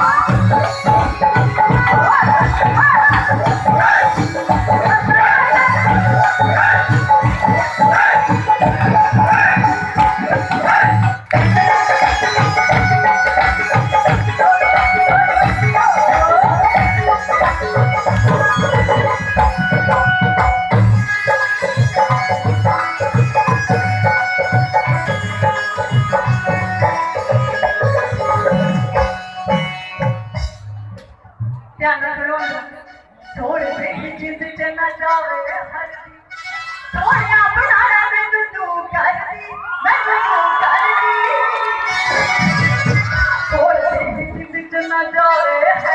थोड़े से ही जिद चना जावे हंसी थोड़िया बनाना मैनू तू करदी मैनू तू करदी थोड़े से ही जिद चना जावे